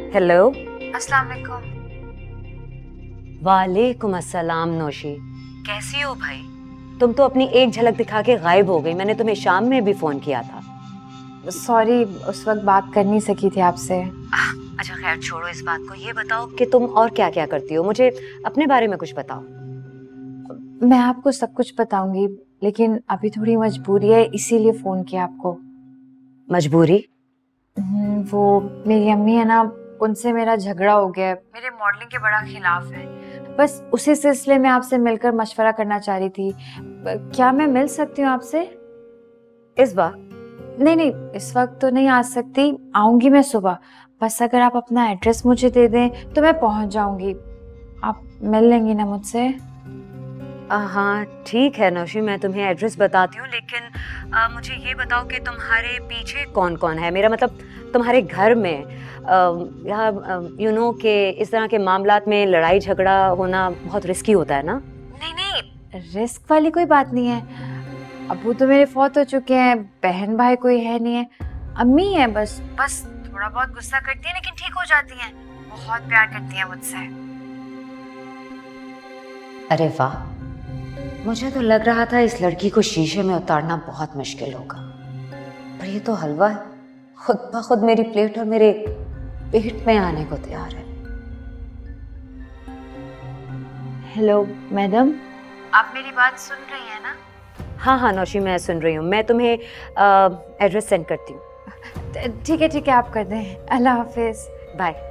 Hello. अस्सलाम वालेकुम। वालेकुम अस्सलाम नौशी, कैसी हो भाई? तुम तो अपनी एक झलक दिखा के गायब हो गई। मैंने तुम्हें शाम में भी फोन किया था। सॉरी, उस वक्त बात कर नहीं सकी थी आपसे। अच्छा खैर छोड़ो इस बात को। ये बताओ कि तुम और क्या क्या करती हो, मुझे अपने बारे में कुछ बताओ। मैं आपको सब कुछ बताऊंगी, लेकिन अभी थोड़ी मजबूरी है, इसीलिए फोन किया आपको। मजबूरी? वो मेरी अम्मी है ना, उनसे मेरा झगड़ा हो गया है। मेरे मॉडलिंग के बड़ा खिलाफ है। बस उसी सिलसिले में आपसे मिलकर मशवरा करना चाह रही थी। क्या मैं मिल सकती हूँ आपसे? इस बार? नहीं नहीं, इस वक्त तो नहीं आ सकती, आऊंगी मैं सुबह। बस अगर आप अपना एड्रेस मुझे दे दें तो मैं पहुंच जाऊंगी। आप मिल लेंगी ना मुझसे? हाँ ठीक है नौशी, मैं तुम्हें एड्रेस बताती हूँ, लेकिन मुझे ये बताओ कि तुम्हारे पीछे कौन कौन है। मेरा मतलब तुम्हारे घर में यू नो कि इस तरह के मामलात में लड़ाई झगड़ा होना बहुत रिस्की होता है ना? नहीं नहीं, रिस्क वाली कोई बात नहीं है। अबू तो मेरे फौत हो चुके हैं, बहन भाई कोई है नहीं है। अम्मी है, बस बस थोड़ा बहुत गुस्सा करती है, लेकिन ठीक हो जाती हैं। बहुत प्यार करती हैं मुझसे। अरे वाह, मुझे तो लग रहा था इस लड़की को शीशे में उतारना बहुत मुश्किल होगा, पर ये तो हलवा है, खुद ब खुद मेरी प्लेट और मेरे पेट में आने को तैयार है। हेलो मैडम, आप मेरी बात सुन रही हैं ना? हाँ हाँ नौशी, मैं सुन रही हूँ। मैं तुम्हें एड्रेस सेंड करती हूँ। ठीक है, आप कर दें। अल्लाह हाफिज। बाय।